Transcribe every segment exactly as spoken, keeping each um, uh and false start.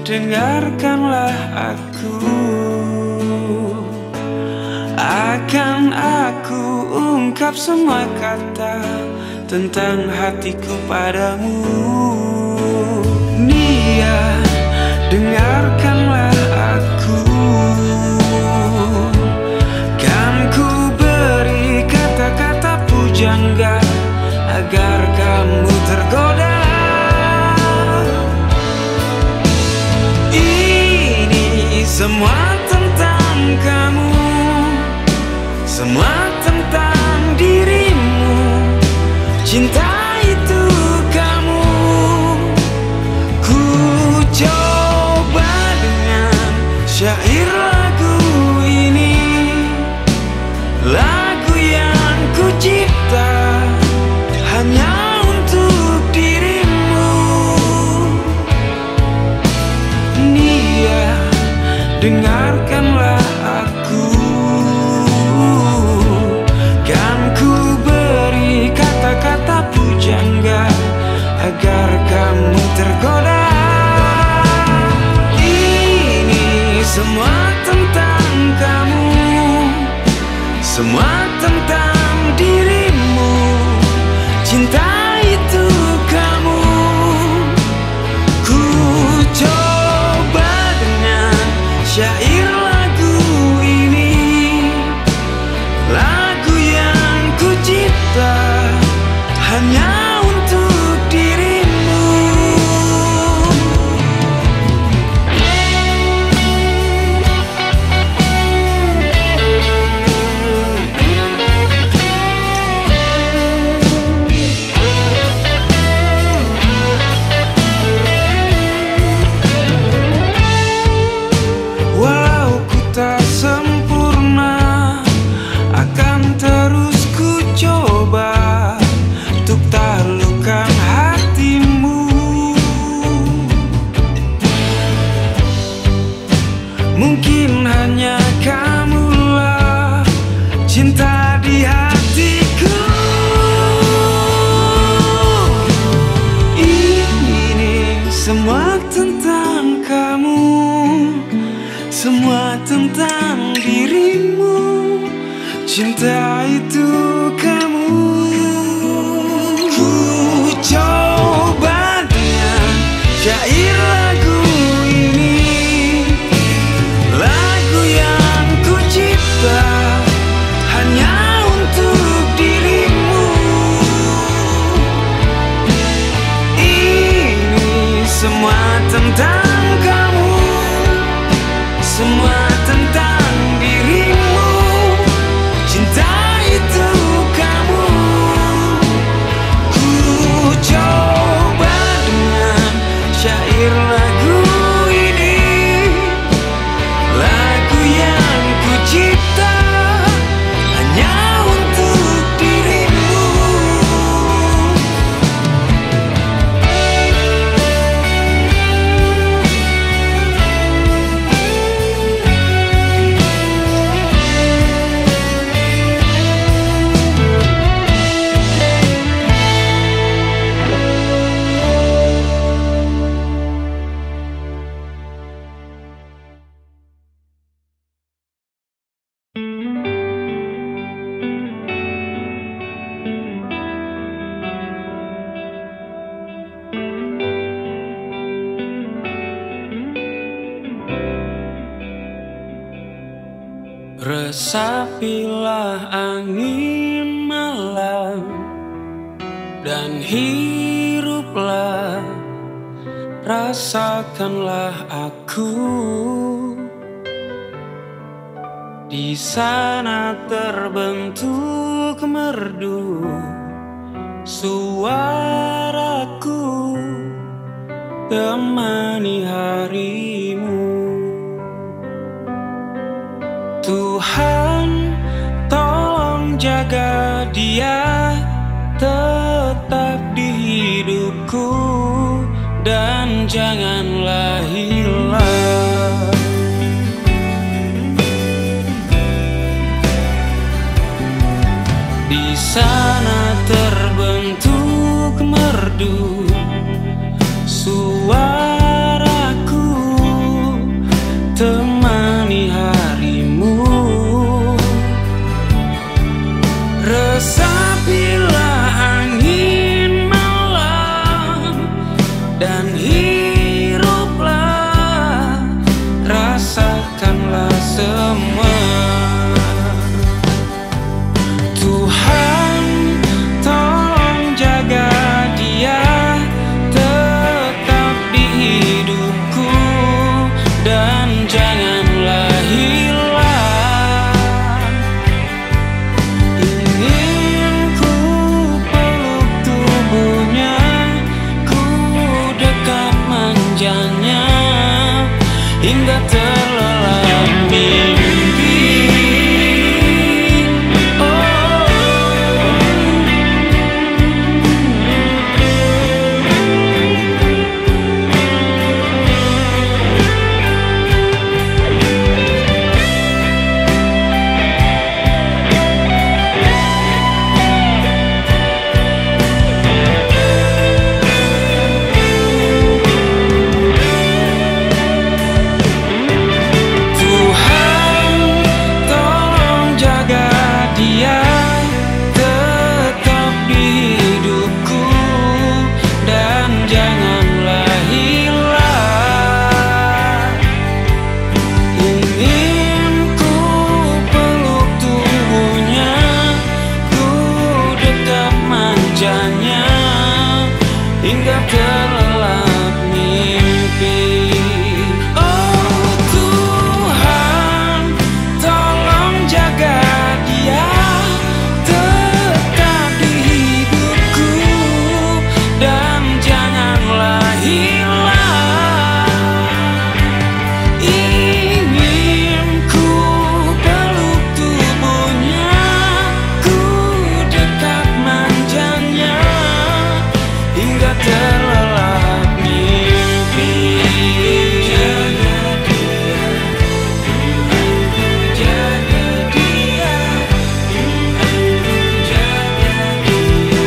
dengarkanlah aku. Akan aku ungkap semua kata tentang hatiku padamu. Nia, dengarkanlah aku. Kan ku beri kata-kata pujangga agar kamu tergoda. Ini semua tentang kamu, semua tentang dirimu. Cinta itu kamu. Ku coba dengan syair lagu ini, lagu yang ku cipta hanya untuk dirimu. Nia, dengarkanlah aku. Kan ku beri kata-kata pujangga agar kamu tergoda. Ini semua tentang kamu, semua tentang dirimu. Cinta itu kamu. Ku coba dengan syair lagu ini, lagu yang ku cipta hanya untuk dirimu. Walau ku tak sempurna, akan terus ku coba untuk taklukkan hatimu. Mungkin hanya kamulah cinta di hatiku. Ini semua tentang kamu, semua tentang dirimu. Cinta itu kamu. Ku coba dengan syair lagu ini, lagu yang ku cipta hanya untuk dirimu. Ini semua tentang kamu, semua tentang dirimu. Cinta itu kamu. Ku coba dengan syair lagu ini, lagu yang ku cipta hanya untuk dirimu. Resapilah angin malam dan hiruplah, rasakanlah aku. Di sana terbentuk merdu suaraku, temani harimu. Tuhan, tolong jaga dia tetap di hidupku dan janganlah hilang. Di sana terbentuk merdu suaraku, dan hiruplah, rasakanlah semua. Tuhan tolong jaga dia tetap di hidupku, dan janganlah hilang. Ingin ku peluk tubuhnya, ku dekat manjanya, hingga terlelap mimpi. Hingga terlelap mimpi. Oh Tuhan, tolong jaga dia tetap di hidupku, dan janganlah hilang. Ingin ku peluk tubuhnya, ku dekat manjanya, hingga terlelap mimpi. Jaga dia, jaga dia, jaga dia.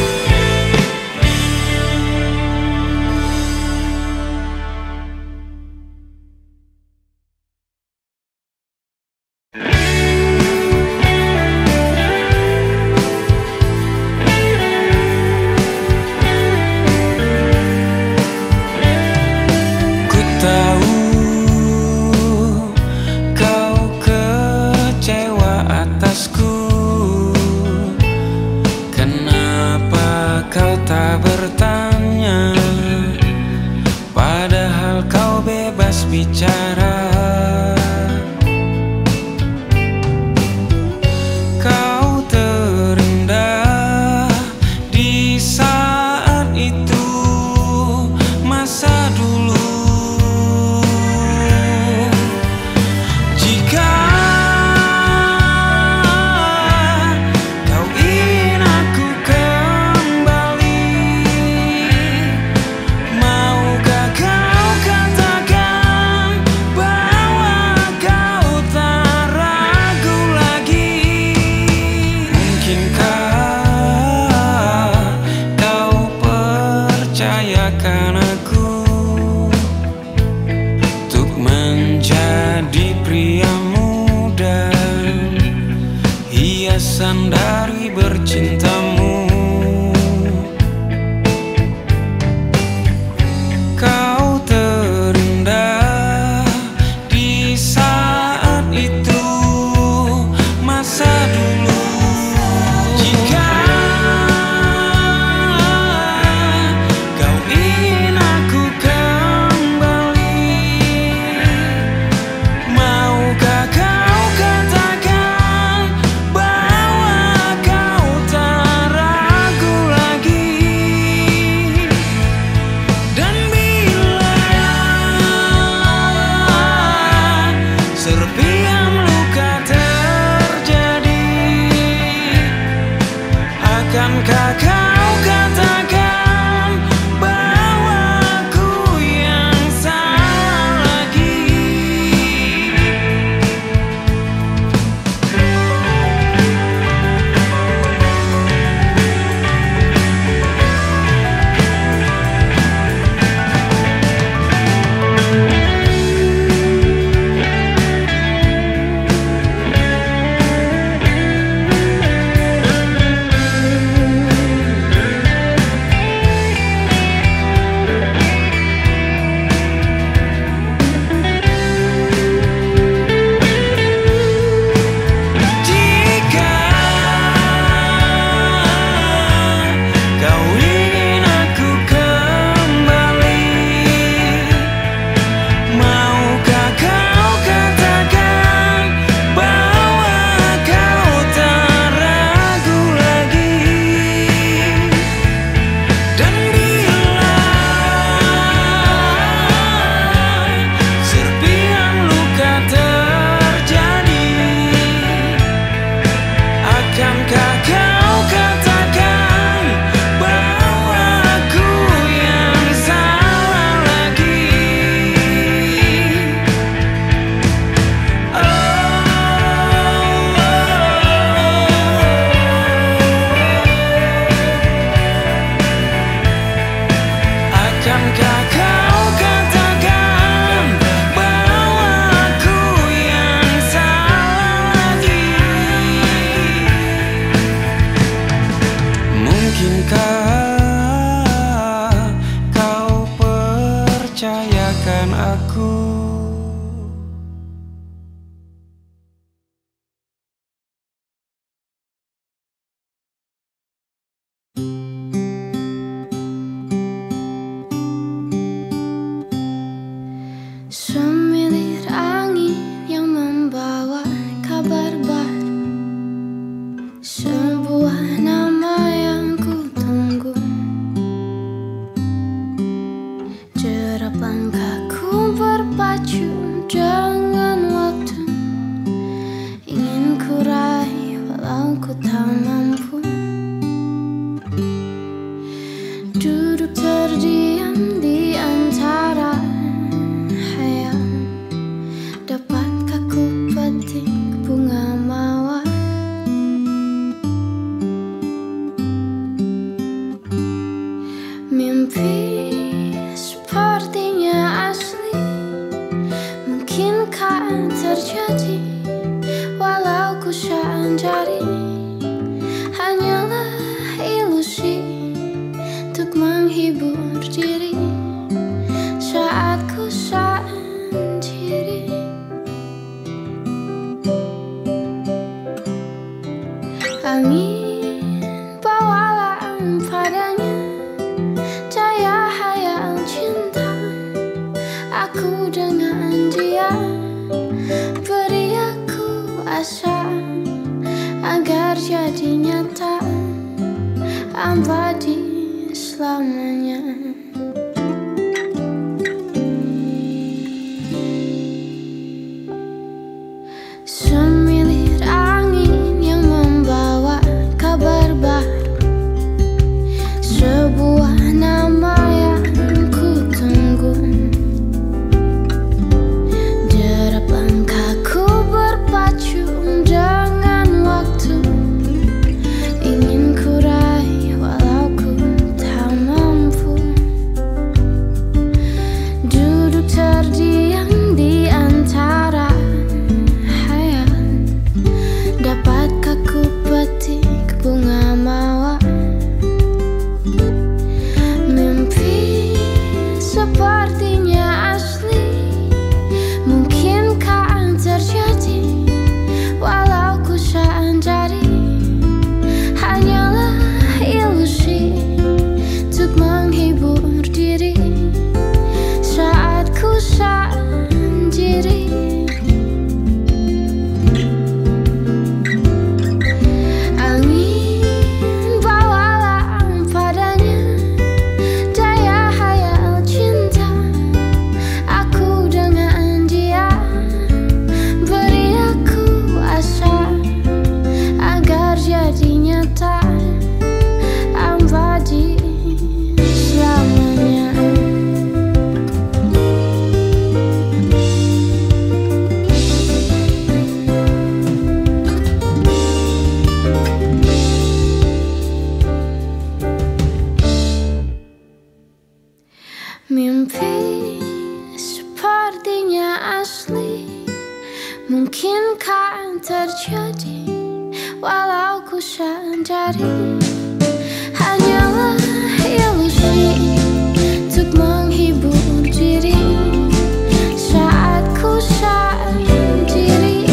Ku tahu kau kecewa atasku. Kenapa kau tak bertanya, padahal kau bebas bicara. Kau terindah di saat itu, masa dulu. Jika kau ingin aku kembali, maukah kau katakan bahwa kau tak ragu lagi? Mungkinkah kau percayakan aku untuk menjadi pria muda, hiasan dari bercintamu? Kau terindah di saat itu, masa dulu. Jika kau ingin aku kembali, maukah kau katakan bahwa kau tak Bukankah kau katakan bahwa aku yang salah lagi? Mungkinkah kau percayakan aku? Semilir angin yang membawa kabar baru, sebuah nama yang ku tunggu. Derap langkahku berpacu dengan waktu, ingin ku raih walau ku tak mampu. Duduk terdiam di antara hayal, dapatkah ku petik bunga mawar? Mimpi sepertinya asli, mungkinkah terjadi walau ku sadari hanyalah ilusi untuk menghibur diri saat ku sendiri. Angin bawalah padanya daya hayal cinta aku dengan dia. Beri aku asa agar jadi nyata, abadi selamanya. Semilir angin yang membawa kabar baru, sebuah nama yang ku tunggu. Derap langkahku berpacu dengan waktu, ingin ku raih walau ku tak mampu. Duduk terdiam di antara hayal, dapatkah ku petik bunga mawar? Mimpi sepertinya asli, mungkinkah terjadi walau ku sadari hanyalah ilusi untuk menghibur diri saat ku sendiri. Angin bawalah padanya daya hayal cinta aku dengan dia. Beri aku asa agar jadi nyata, abadi selamanya. Mimpi sepertinya asli, mungkinkah terjadi walau ku sadari hanyalah ilusi untuk menghibur diri saat ku sendiri.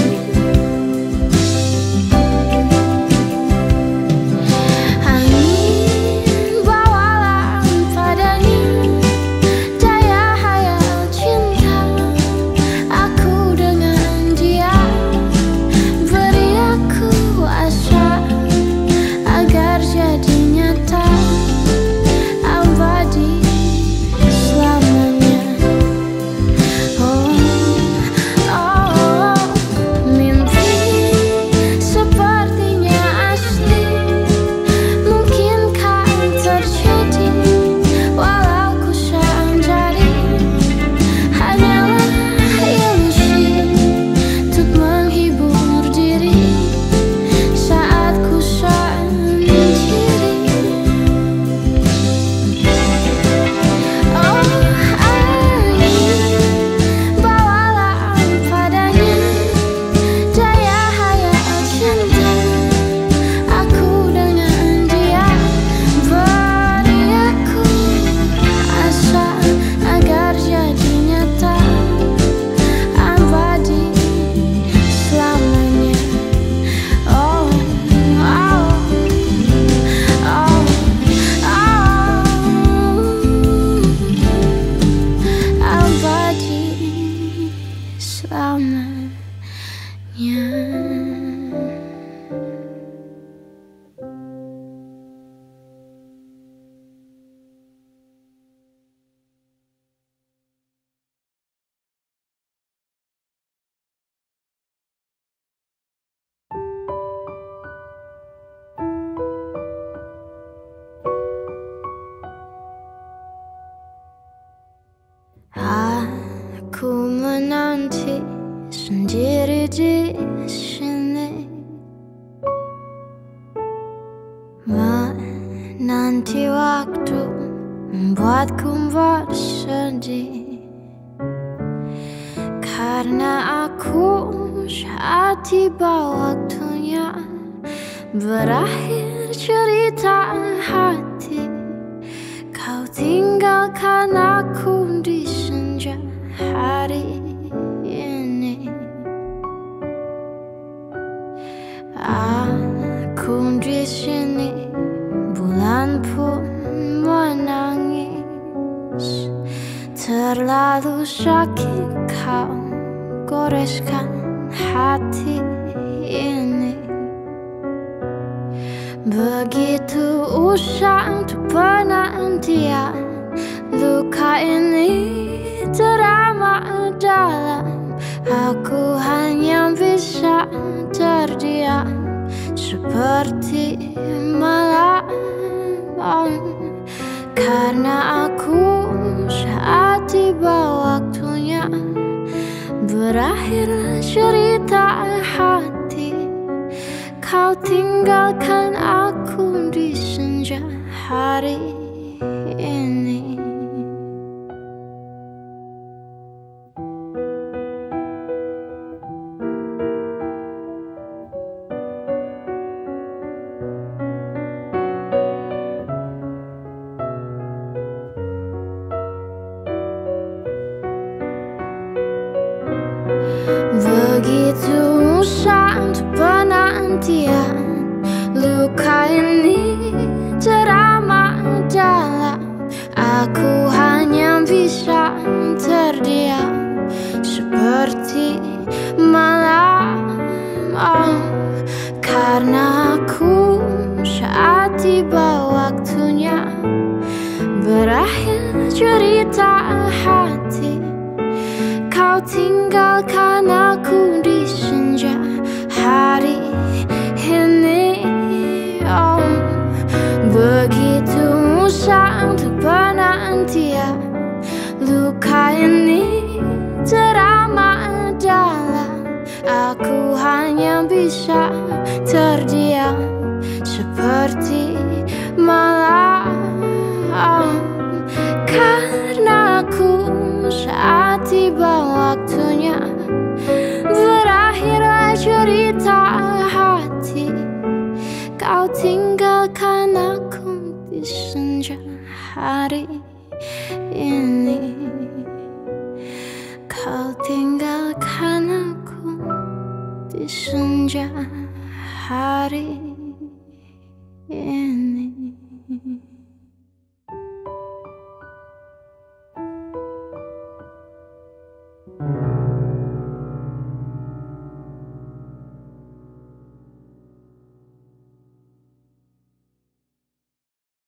Angin bawalah padanya daya hayal cinta aku dengan dia. Beri aku asa agar menanti sendiri di sini, menanti waktu membuatku bersedih, karena aku saat tiba waktunya berakhir cerita hati. Kau tinggalkan aku di senja hari ini. Aku di sini, bulan pun menangis. Terlalu sakit kau goreskan hati ini. Begitu usang untuk penantian, luka ini teramat dalam. Aku hanya bisa terdiam seperti malam, karena aku saat tiba waktunya berakhir cerita hati. Kau tinggalkan aku di senja hari ini. Begitu usang untuk penantian, luka ini teramat dalam. Aku hanya bisa terdiam seperti malam, oh, karena aku saat tiba waktunya berakhir cerita hati. Kau tinggalkan aku di senja hari ini, oh, begitu usang untuk penantian, luka ini teramat dalam. Aku hanya bisa terdiam seperti malam, oh, karena aku saat tiba waktunya berakhirlah cerita hati. Kau tinggalkan aku di senja hari ini. Kau tinggalkan aku di senja hari ini.